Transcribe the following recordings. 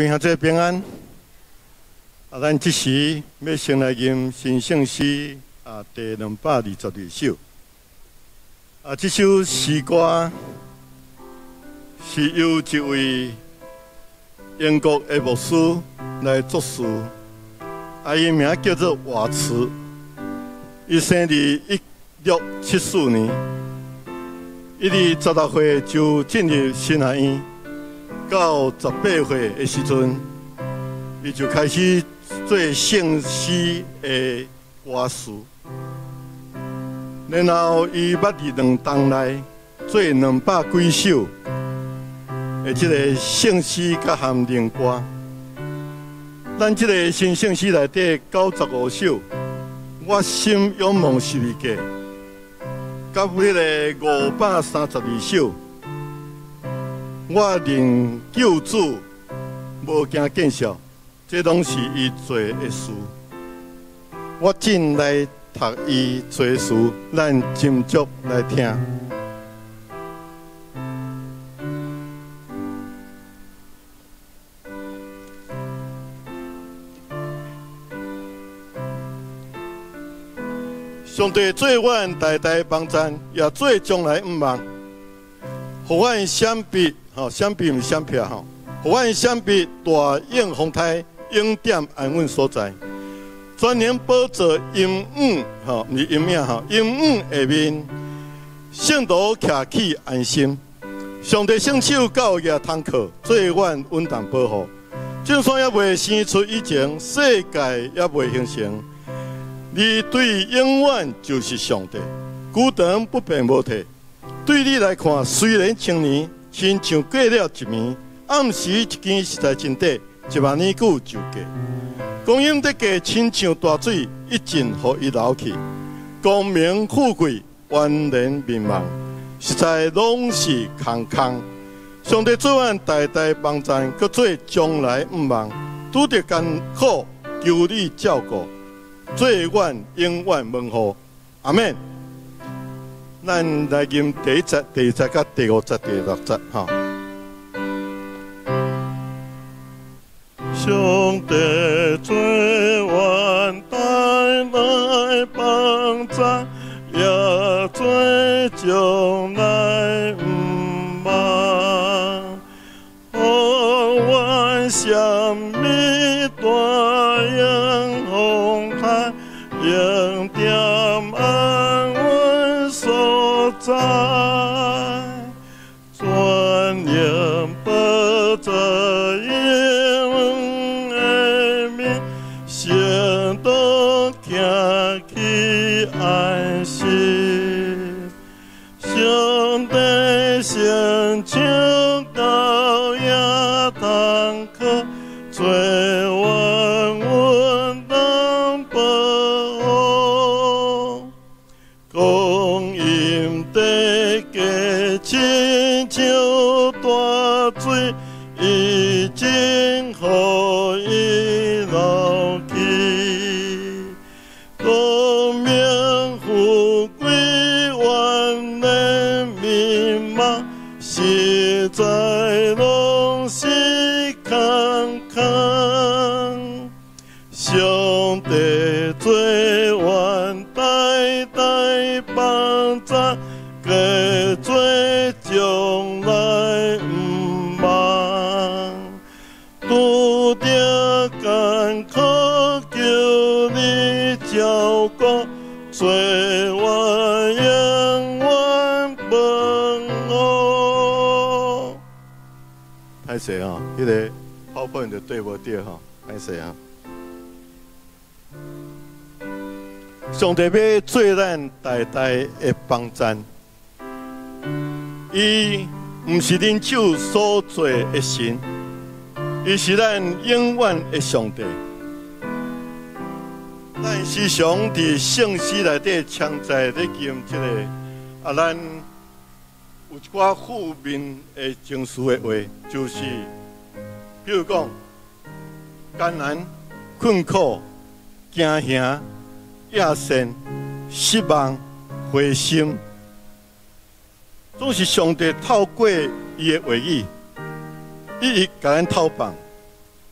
兄弟平安。咱即时要先来吟新圣诗第222首。这首诗歌是由一位英国的牧师来作词，伊名叫做华慈。伊生于1674年，1月16岁就进入神学院。到18岁的时阵，伊就开始做圣诗的歌词，然后伊捌伫2当内做200几首的这个圣诗甲含灵歌。咱这个新圣诗内底95首，我心仰望十字架，甲迄个532首。我认救主，无惊见笑，这拢是伊做的事。我真来读伊做的事，咱斟酌来听。上帝做阮代代帮赞，也做将来毋忘，互阮闪避。闪避毋是闪避吼，互阮闪避大应风台，永点安稳所在，全年保持阴雨毋是阴影阴雨下面，圣徒徛起安心。上帝圣手到夜通靠，做阮稳当保护。就算还未生出以前，世界也未形成，你对永远就是上帝，久长不变无退。对你来看，虽然青年。亲像过了一暝，暗时一更实在真短，10000年久就过。光阴的价亲像大水，一浸互伊流去。功名富贵，万人迷茫，实在拢是空空。上帝做阮代代帮赞，搁做将来毋忘。拄着艰苦，求你照顾，做阮永远问候。阿免。咱来吟第1节、第2节、甲第5节、第6节哈。上帝做阮代来帮赞，也做将来毋忘。互阮什么大英风台，永点安稳所在，全然保持永的面，圣徒徛起安心。上帝圣手到夜通靠，做阮稳当保护。光阴的价亲像大水，已经互伊流去。功名富贵，万人迷茫，实在拢是空空。上帝做阮代代帮赞，加做将来毋忘。拄着艰苦，求你照顾，做阮永远问候。歹势吼，迄个泡泡就对无着吼，歹势啊。上帝要做咱代代的帮赞，伊毋是恁手所做的神，伊是咱永远的上帝。咱时常伫圣诗内底常在咧吟这个咱有一寡负面的情绪的话，就是比如讲艰难、困苦、惊吓。亚神、失望、灰心，总是上帝透过伊的话语，伊甲咱透放，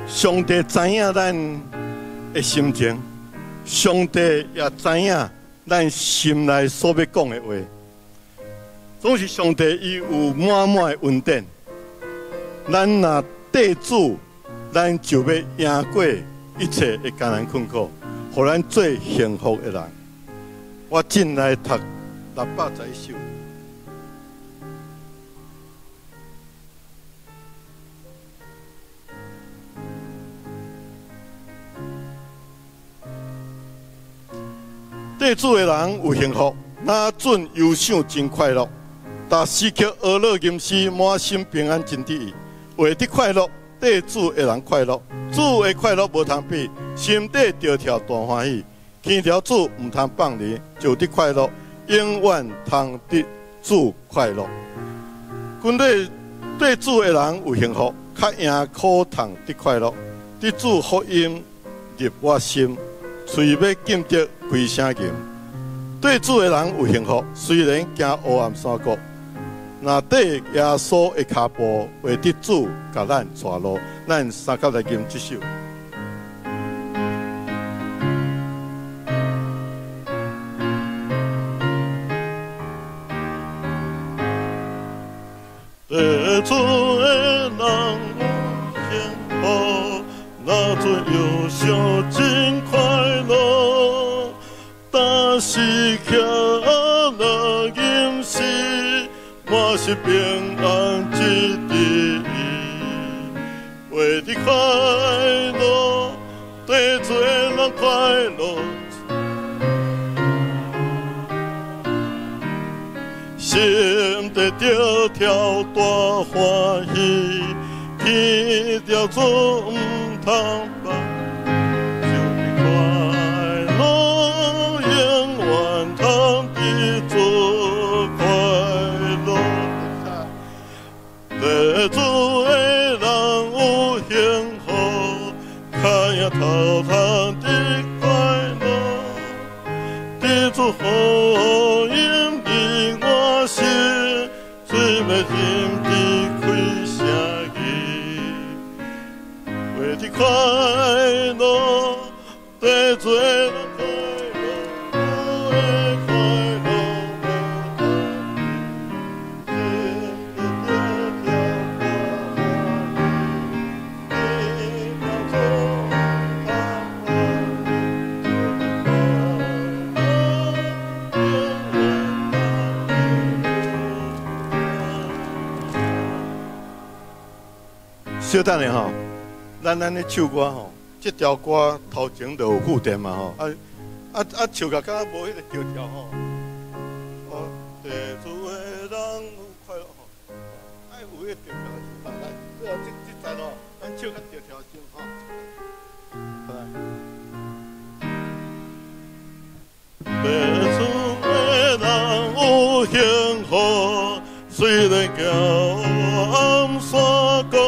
上帝知影咱的心情，上帝也知影咱心内所要讲的话。总是上帝伊有满满的恩典，咱若得主，咱就要赢过一切的艰难困苦，互咱做幸福的人。我进来读611首。得主的人有幸福，那准忧伤真快乐。但时刻娱乐吟诗，满心平安真得意。为得快乐，得主的人快乐，主的快乐无通比，心底着跳大欢喜。天条主唔通放离，就得快乐，永远通得主快乐。军队对主的人有幸福，较赢苦痛得快乐。得主福音入我心，嘴要禁得开声吟。对主的人有幸福，虽然行黑暗山谷。那对耶稣的脚步，为得主甲咱带路，咱三甲来吟这首。得主的人有幸福，那准忧伤真快乐，但是刻了吟诗。我是平安之地，为你快乐，对做人快乐，心底着跳大欢喜，天条做唔通放，就你快乐，永远通地做快乐。得主的人有幸福，看呀头汤的快乐，得主福音入我心，最要心地开声语，为你快乐，得主的人快小等下吼，咱的唱歌吼，这条歌头前就有固定嘛吼，唱到敢无迄个调调吼，地主的人有快乐吼，爱有迄个调调，来，最后这站哦，咱唱个调调先吼，地主的人有幸福，虽然行暗山谷。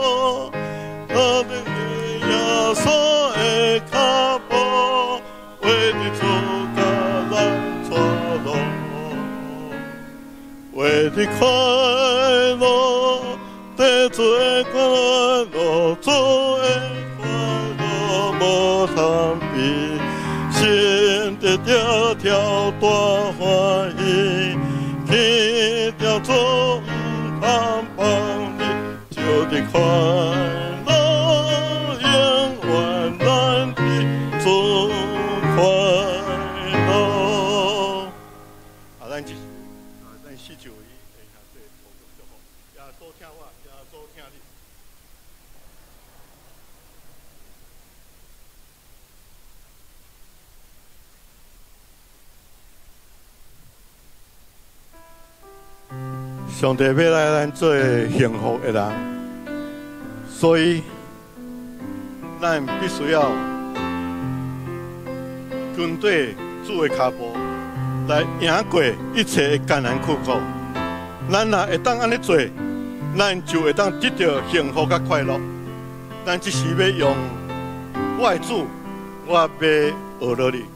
为你快乐，得做快乐，做快乐无通比，心底条条大欢喜，天条做唔通放你，就得快乐，永远咱的做快乐。咱继续。祈求伊会下对福祝祝福，也多听我，也多听你。上帝要来咱做幸福的人，所以咱必须要跟对主的脚步。来赢过一切的艰难困苦，咱若会当安尼做，咱就会当得到幸福甲快乐。咱只是要用我的主，我要学落你。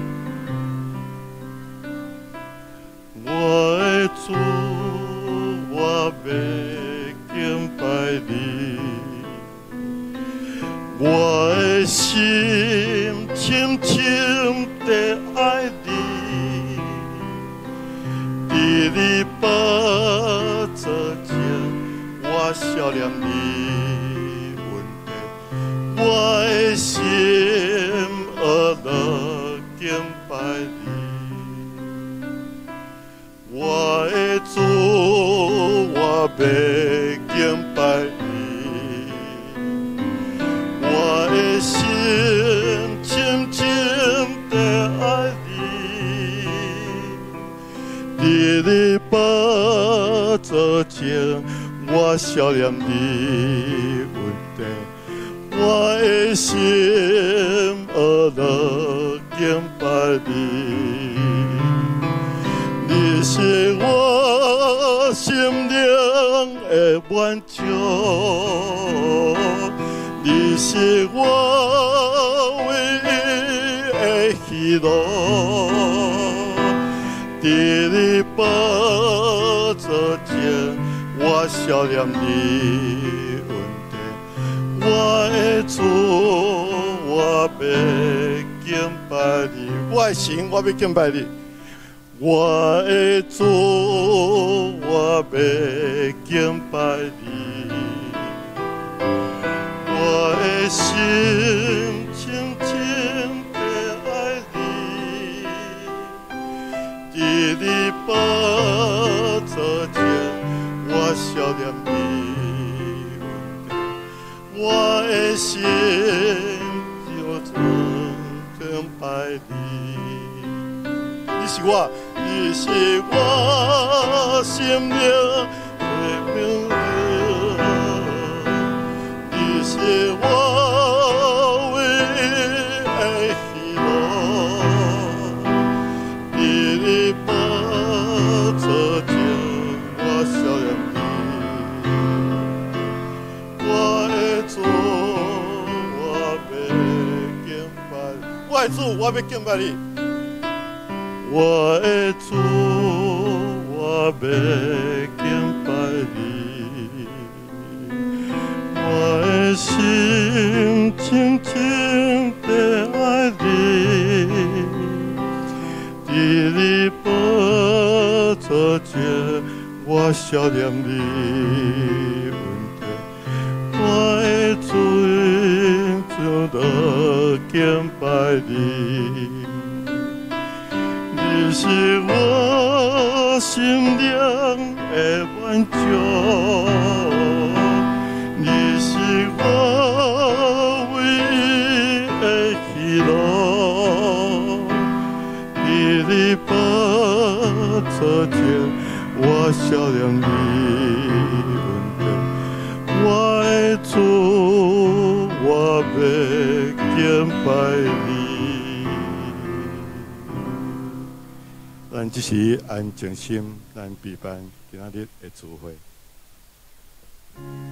我的主，我要敬拜你， 我的心深深地爱你，伫你宝座前，我思念你温柔，我的心学乐敬拜你，我的主，我要敬拜你。我的心深深地爱你，伫你宝座前，我思念你温柔，我的心学乐敬拜你，你是我心灵的满足。你是我唯一的喜乐，伫你宝座前，我思念你温柔，我的主，我要敬拜你，我的神，我要敬拜你，我的主，我要敬拜你。我的心深深地爱你，伫你宝座前，我思念你温柔，我的心就尊敬拜你。你是我心灵的明灯。是我唯一的喜乐，伫你宝座前，我思念你，我的主，我要敬拜你，我的主，我要敬拜你，我的主，我要敬拜你。我的心深深地爱你，伫你宝座前，我思念你温柔，我的主就要敬拜你，你是我心灵的满足。你是我唯一的喜乐，伫你宝座前，我思念你温柔，我的主，我要敬拜你。咱这是安静心，咱陪伴今仔日的聚会。